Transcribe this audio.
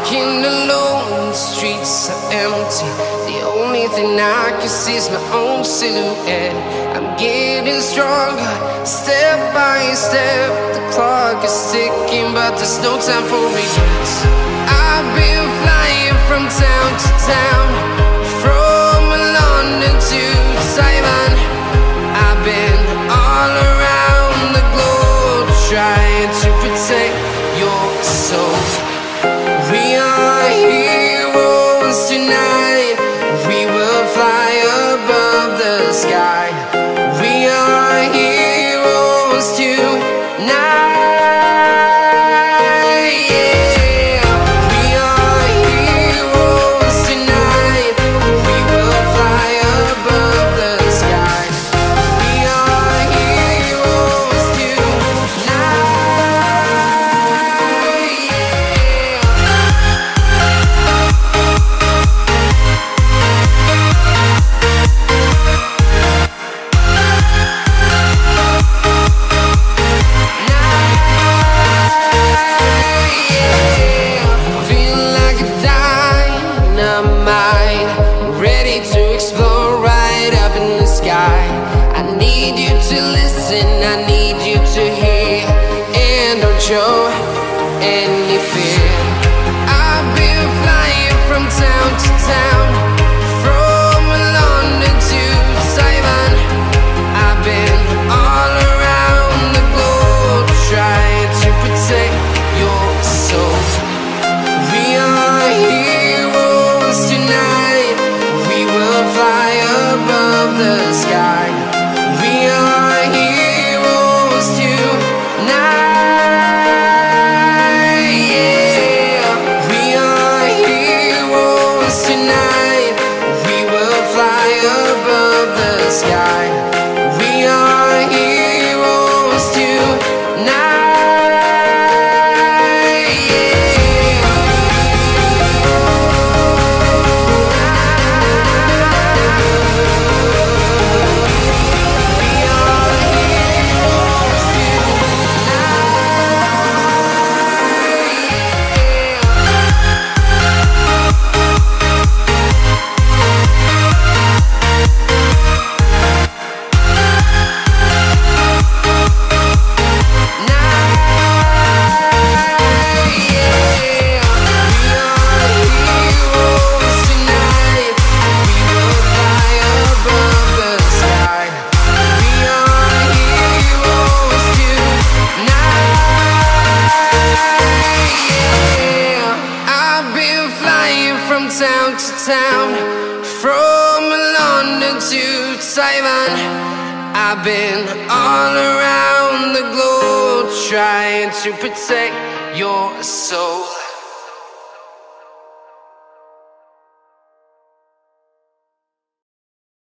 walking alone, the streets are empty. The only thing I can see is my own silhouette. I'm getting stronger, step by step. The clock is ticking, but there's no time for regrets. I've been flying from town to town, from London to Taiwan. I've been all around the globe, trying to protect your soul. We are heroes tonight. We will fly above the sky. We are heroes tonight. Yeah. We are heroes tonight. We will fly above the sky. We are heroes tonight. To explore right up in the sky. I need you to listen, I need you to hear, and don't show any fear. I've been flying from town to town, from London to Taiwan. I've been all around the globe, trying to protect your soul. We are heroes tonight. We will fly above the sky. We are heroes tonight. Yeah. We are heroes tonight. We will fly above the sky. We are heroes tonight. Town to town, from London to Taiwan. I've been all around the globe, trying to protect your soul.